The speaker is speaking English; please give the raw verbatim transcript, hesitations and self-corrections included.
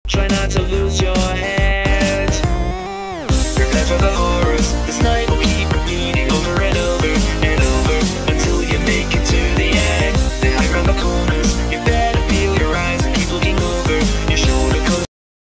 Try not to lose your head. Prepare for the horrors. It's not